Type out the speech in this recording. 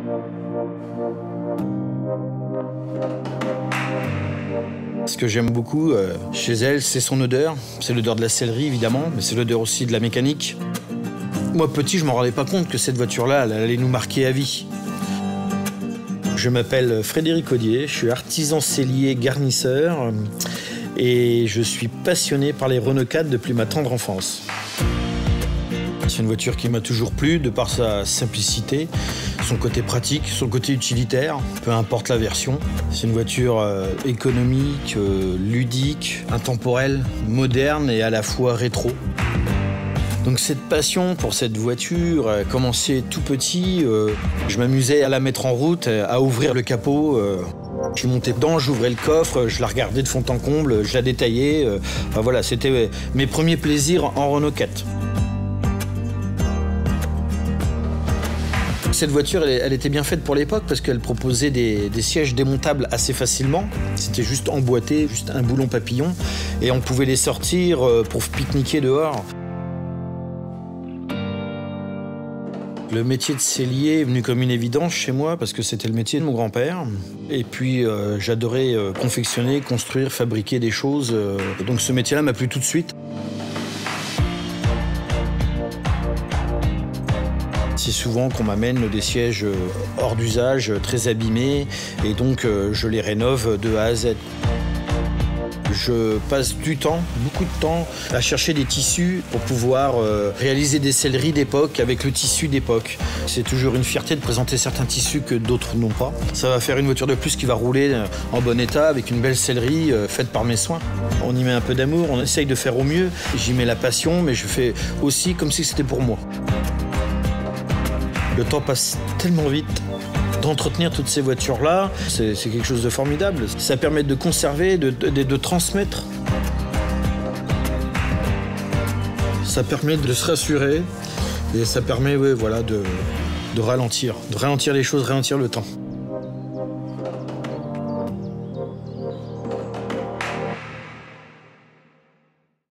Ce que j'aime beaucoup chez elle, c'est son odeur. C'est l'odeur de la sellerie, évidemment, mais c'est l'odeur aussi de la mécanique. Moi, petit, je ne me rendais pas compte que cette voiture-là, elle allait nous marquer à vie. Je m'appelle Frédéric Audier, je suis artisan sellier garnisseur et je suis passionné par les Renault 4 depuis ma tendre enfance. C'est une voiture qui m'a toujours plu, de par sa simplicité, son côté pratique, son côté utilitaire, peu importe la version. C'est une voiture économique, ludique, intemporelle, moderne et à la fois rétro. Donc cette passion pour cette voiture a commencé tout petit. Je m'amusais à la mettre en route, à ouvrir le capot. Je montais dedans, j'ouvrais le coffre, je la regardais de fond en comble, je la détaillais. Enfin, voilà, c'était mes premiers plaisirs en Renault 4. Cette voiture, elle était bien faite pour l'époque parce qu'elle proposait des sièges démontables assez facilement. C'était juste emboîté, juste un boulon papillon. Et on pouvait les sortir pour pique-niquer dehors. Le métier de sellier est venu comme une évidence chez moi parce que c'était le métier de mon grand-père. Et puis j'adorais confectionner, construire, fabriquer des choses. Donc ce métier-là m'a plu tout de suite. C'est souvent qu'on m'amène des sièges hors d'usage, très abîmés, et donc je les rénove de A à Z. Je passe du temps, beaucoup de temps, à chercher des tissus pour pouvoir réaliser des selleries d'époque avec le tissu d'époque. C'est toujours une fierté de présenter certains tissus que d'autres n'ont pas. Ça va faire une voiture de plus qui va rouler en bon état avec une belle sellerie faite par mes soins. On y met un peu d'amour, on essaye de faire au mieux. J'y mets la passion, mais je fais aussi comme si c'était pour moi. Le temps passe tellement vite. D'entretenir toutes ces voitures-là, c'est quelque chose de formidable. Ça permet de conserver, de transmettre. Ça permet de se rassurer et ça permet de ralentir les choses, ralentir le temps.